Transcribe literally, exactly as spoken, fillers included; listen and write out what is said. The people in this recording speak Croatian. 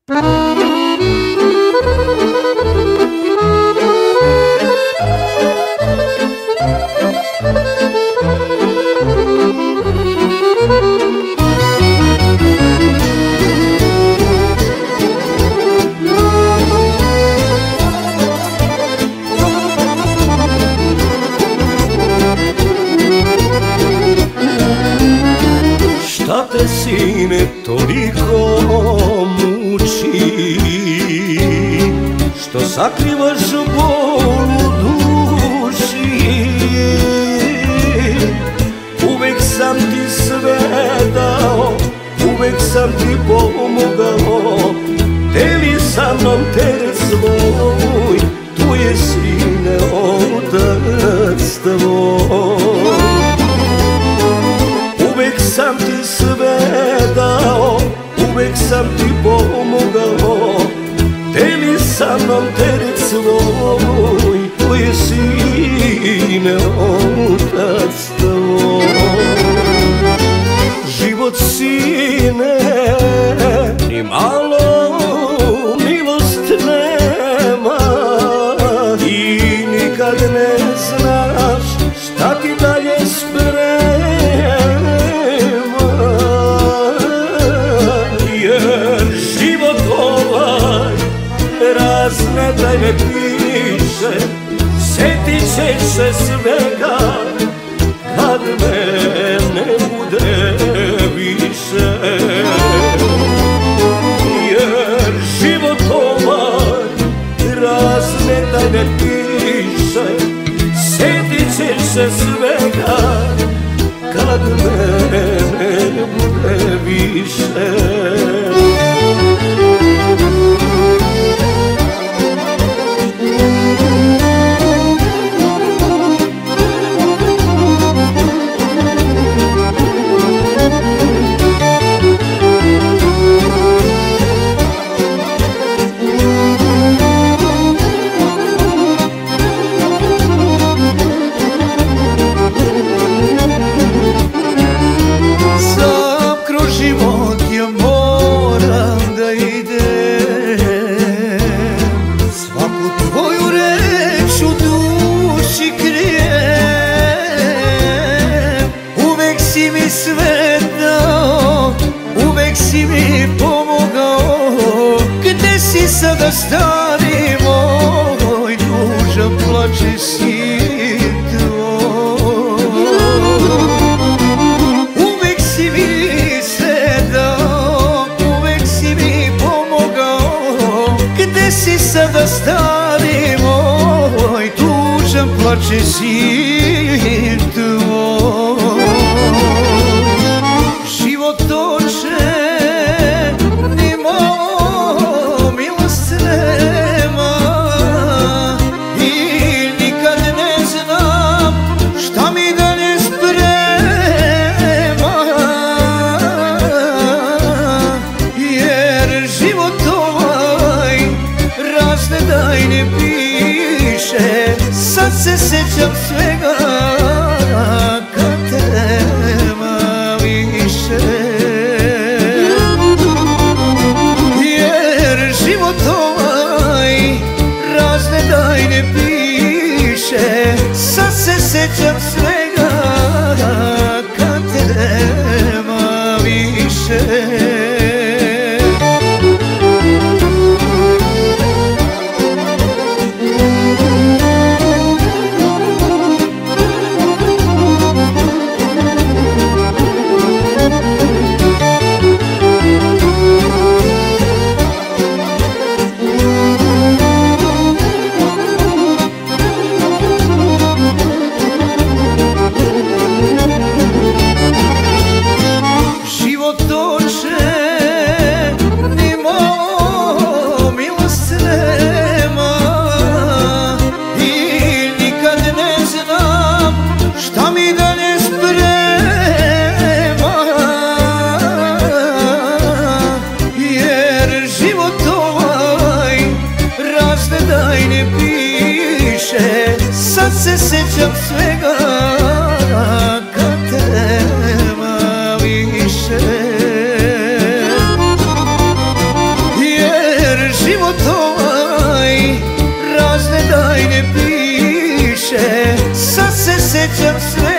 Šta te, sine, toliko muči, što sakrivaš bol u duši? Uvek sam ti sve dao, uvek sam ti pomogao, deli sa mnom teret svoj, tu je, sine, otac tvoj. Uvek sam ti sve dao, uvek sam ti pomogao, deli sa mnom teret svoj, tu je, sine, otac tvoj. Život, sine, ni malo milost nema i nikad ne znaš šta ti dalje sprema, jer život ovaj razne tajne piše, setit ćeš se svega kad me ne bude više. Jer život ovaj razne tajne piše, setit ćeš se svega kad me ne bude više. Sve dao, uvek si mi pomogao, gde si sada, stari moj, tužan plače sin tvoj. Uvek si mi sve dao, uvek si mi pomogao, gde si sada, stari moj, tužan plače sin tvoj. Život oče, ni malo milost nema i nikad ne znam šta mi dalje sprema, jer život ovaj razne tajne piše, sad se sećam svega kad te nema više. Jer život ovaj razne tajne piše, sad se sećam svega kad te nema više. Sad se sećam svega kad te nema više. sećam sve